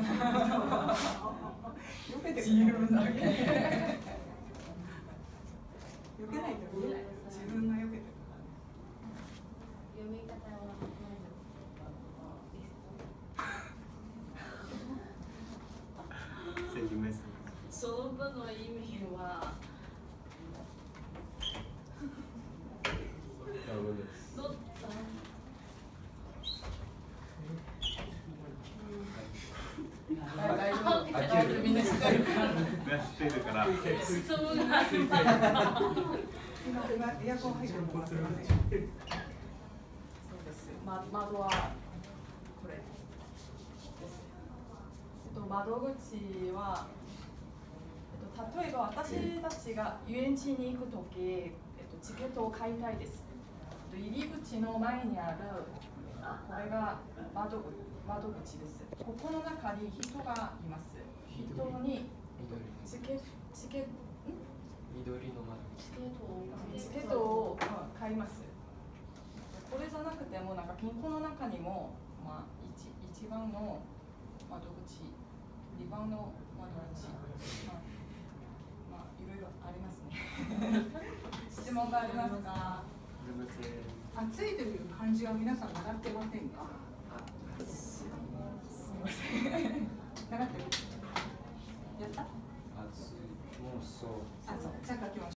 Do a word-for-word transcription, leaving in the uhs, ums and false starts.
けて自由だけ。 避けないと自分が避けてる。 読み方はその分の意味はどっ大丈夫。大丈夫。みんな知ってるから。 知ってるから。 質問がありますか。 今エアコン入ってるのか。そうです。 ま窓はこれです。えっと窓口はえっと例えば私たちが遊園地に行くとき、えっとチケットを買いたいです。えっと入り口の前にあるこれが窓口窓口です。ここの中に人がいます。人にチケチケ緑の窓口。 チケットを買います。これじゃなくてもなんか銀行の中にもまあ一一番の窓口、二番の窓口、まあ、まあいろいろありますね。質問がありますか？ 暑いという漢字は皆さん習ってませんか？ すみません。 習ってる？やった？ 暑い。もうそう。 あ、そう。じゃあ書きましょう。